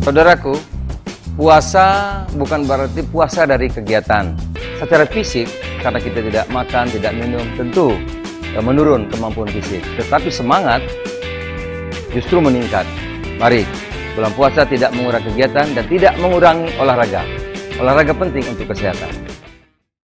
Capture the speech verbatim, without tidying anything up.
Saudaraku, puasa bukan berarti puasa dari kegiatan. Secara fisik, karena kita tidak makan, tidak minum, tentu menurun kemampuan fisik. Tetapi semangat justru meningkat. Mari, bulan puasa tidak mengurangi kegiatan dan tidak mengurangi olahraga. Olahraga penting untuk kesehatan.